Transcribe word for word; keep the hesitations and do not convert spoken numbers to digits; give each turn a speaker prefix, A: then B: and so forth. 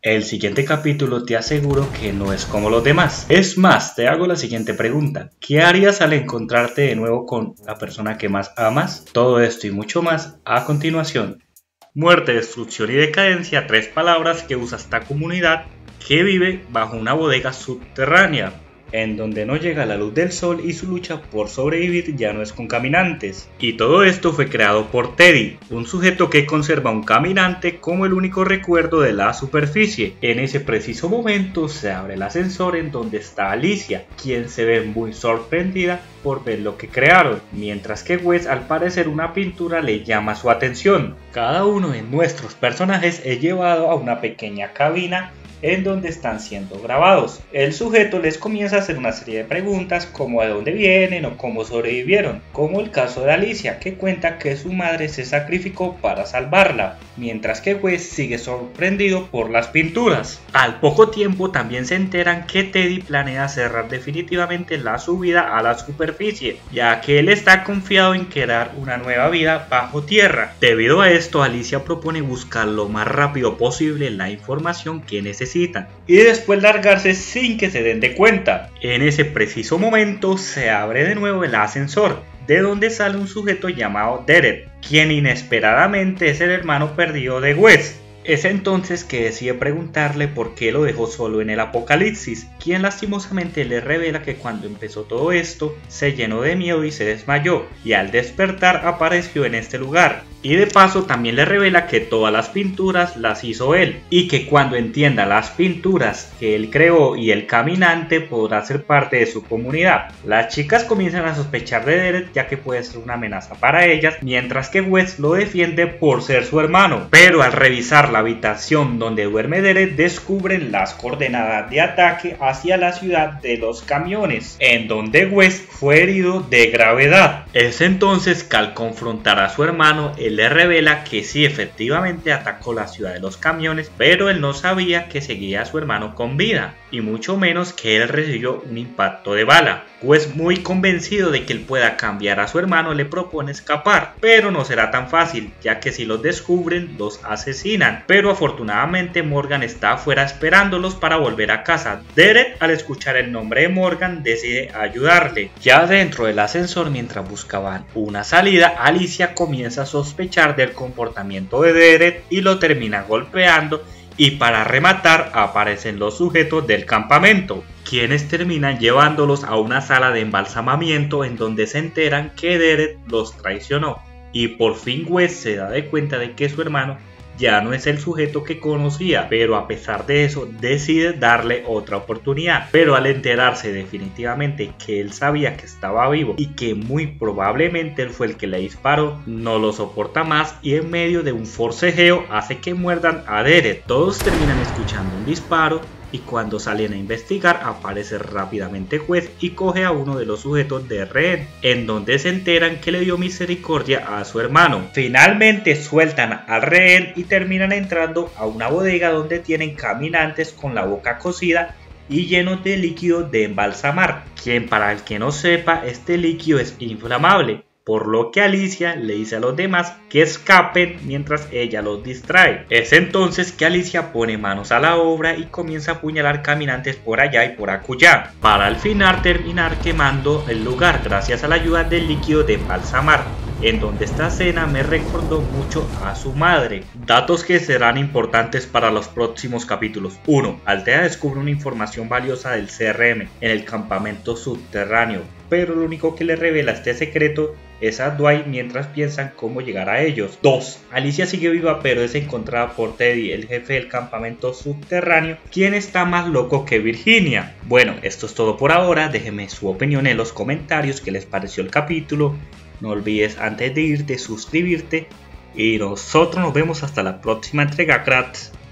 A: El siguiente capítulo te aseguro que no es como los demás. Es más, te hago la siguiente pregunta. ¿Qué harías al encontrarte de nuevo con la persona que más amas? Todo esto y mucho más a continuación. Muerte, destrucción y decadencia, tres palabras que usa esta comunidad que vive bajo una bodega subterránea, en donde no llega la luz del sol y su lucha por sobrevivir ya no es con caminantes. Y todo esto fue creado por Teddy, un sujeto que conserva un caminante como el único recuerdo de la superficie. En ese preciso momento se abre el ascensor en donde está Alicia, quien se ve muy sorprendida por ver lo que crearon, mientras que Wes, al parecer una pintura, le llama su atención. Cada uno de nuestros personajes es llevado a una pequeña cabina en donde están siendo grabados. El sujeto les comienza a hacer una serie de preguntas como de dónde vienen o cómo sobrevivieron, como el caso de Alicia, que cuenta que su madre se sacrificó para salvarla, mientras que Wes sigue sorprendido por las pinturas. Al poco tiempo también se enteran que Teddy planea cerrar definitivamente la subida a la superficie, ya que él está confiado en crear una nueva vida bajo tierra. Debido a esto, Alicia propone buscar lo más rápido posible la información que necesita y después largarse sin que se den de cuenta. En ese preciso momento se abre de nuevo el ascensor, de donde sale un sujeto llamado Derek, quien inesperadamente es el hermano perdido de Wes. Es entonces que decide preguntarle por qué lo dejó solo en el apocalipsis, quien lastimosamente le revela que cuando empezó todo esto se llenó de miedo y se desmayó, y al despertar apareció en este lugar. Y de paso también le revela que todas las pinturas las hizo él, y que cuando entienda las pinturas que él creó y el caminante podrá ser parte de su comunidad. Las chicas comienzan a sospechar de Derek, ya que puede ser una amenaza para ellas, mientras que Wes lo defiende por ser su hermano. Pero al revisar la habitación donde duerme Derek, descubren las coordenadas de ataque hacia la ciudad de los camiones, en donde Wes fue herido de gravedad. Es entonces que al confrontar a su hermano, él le revela que sí, efectivamente atacó la ciudad de los camiones, pero él no sabía que seguía a su hermano con vida, y mucho menos que él recibió un impacto de bala. Pues muy convencido de que él pueda cambiar a su hermano, le propone escapar, pero no será tan fácil, ya que si los descubren, los asesinan. Pero afortunadamente Morgan está afuera esperándolos para volver a casa. Derek, al escuchar el nombre de Morgan, decide ayudarle. Ya dentro del ascensor, mientras buscaban una salida, Alicia comienza a sospechar del comportamiento de Derek y lo termina golpeando, y para rematar aparecen los sujetos del campamento, quienes terminan llevándolos a una sala de embalsamamiento en donde se enteran que Derek los traicionó, y por fin Wes se da de cuenta de que su hermano ya no es el sujeto que conocía, pero a pesar de eso decide darle otra oportunidad. Pero al enterarse definitivamente que él sabía que estaba vivo y que muy probablemente él fue el que le disparó, no lo soporta más y en medio de un forcejeo hace que muerdan a Derek. Todos terminan escuchando un disparo, y cuando salen a investigar aparece rápidamente Wes y coge a uno de los sujetos de rehén, en donde se enteran que le dio misericordia a su hermano. Finalmente sueltan al rehén y terminan entrando a una bodega donde tienen caminantes con la boca cocida y llenos de líquido de embalsamar, quien, para el que no sepa, este líquido es inflamable, por lo que Alicia le dice a los demás que escapen mientras ella los distrae. Es entonces que Alicia pone manos a la obra y comienza a apuñalar caminantes por allá y por acullá, para al final terminar quemando el lugar gracias a la ayuda del líquido de embalsamar, en donde esta escena me recordó mucho a su madre. Datos que serán importantes para los próximos capítulos. uno. Althea descubre una información valiosa del C R M en el campamento subterráneo, pero lo único que le revela este secreto es a Dwight mientras piensan cómo llegar a ellos. dos. Alicia sigue viva, pero es encontrada por Teddy, el jefe del campamento subterráneo, quien está más loco que Virginia. Bueno, esto es todo por ahora. Déjenme su opinión en los comentarios, qué les pareció el capítulo. No olvides antes de irte suscribirte y nosotros nos vemos hasta la próxima entrega, cracks.